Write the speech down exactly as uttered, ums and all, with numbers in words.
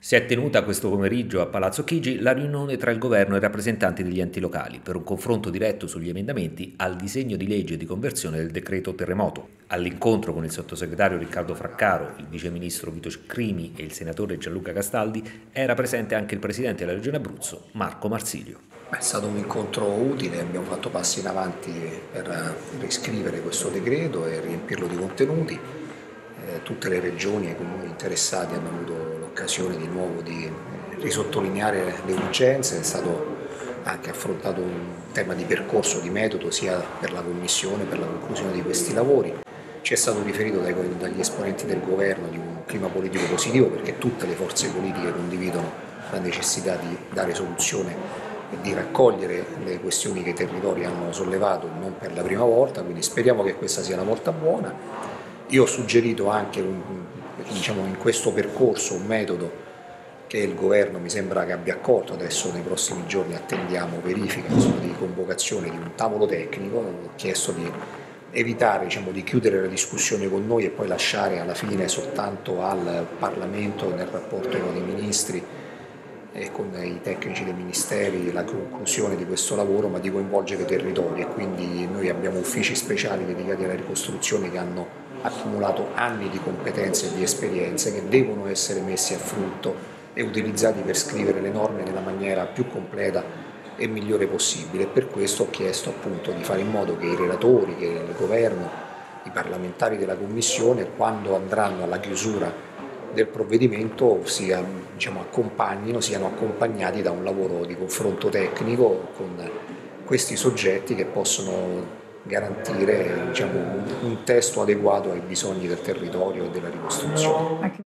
Si è tenuta questo pomeriggio a Palazzo Chigi la riunione tra il governo e i rappresentanti degli enti locali per un confronto diretto sugli emendamenti al disegno di legge di conversione del decreto terremoto. All'incontro con il sottosegretario Riccardo Fraccaro, il viceministro Vito Crimi e il senatore Gianluca Castaldi era presente anche il presidente della regione Abruzzo, Marco Marsilio. È stato un incontro utile, abbiamo fatto passi in avanti per riscrivere questo decreto e riempirlo di contenuti. Eh, tutte le regioni e i comuni interessati hanno avuto l'occasione di nuovo di risottolineare le urgenze, è stato anche affrontato un tema di percorso, di metodo sia per la Commissione, per la conclusione di questi lavori. Ci è stato riferito dai, dagli esponenti del governo di un clima politico positivo perché tutte le forze politiche condividono la necessità di dare soluzione e di raccogliere le questioni che i territori hanno sollevato non per la prima volta, quindi speriamo che questa sia una volta buona. Io ho suggerito anche un, diciamo, in questo percorso un metodo che il governo mi sembra che abbia accolto, adesso nei prossimi giorni attendiamo verifica insomma, di convocazione di un tavolo tecnico, ho chiesto di evitare diciamo, di chiudere la discussione con noi e poi lasciare alla fine soltanto al Parlamento nel rapporto con i ministri e con i tecnici dei ministeri la conclusione di questo lavoro, ma di coinvolgere i territori, e quindi noi abbiamo uffici speciali dedicati alla ricostruzione che hanno accumulato anni di competenze e di esperienze che devono essere messi a frutto e utilizzati per scrivere le norme nella maniera più completa e migliore possibile. Per questo ho chiesto appunto di fare in modo che i relatori, che il governo, i parlamentari della Commissione, quando andranno alla chiusura del provvedimento sia, diciamo, accompagnino, siano accompagnati da un lavoro di confronto tecnico con questi soggetti che possono garantire diciamo, un, un testo adeguato ai bisogni del territorio e della ricostruzione.